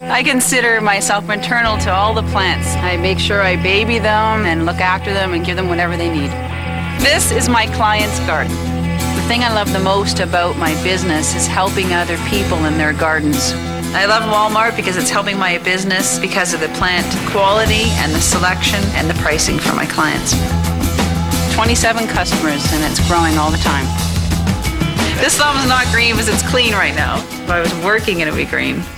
I consider myself maternal to all the plants. I make sure I baby them and look after them and give them whatever they need. This is my client's garden. The thing I love the most about my business is helping other people in their gardens. I love Walmart because it's helping my business because of the plant quality and the selection and the pricing for my clients. 27 customers, and it's growing all the time. This thumb's not green because it's clean right now. If I was working, it would be green.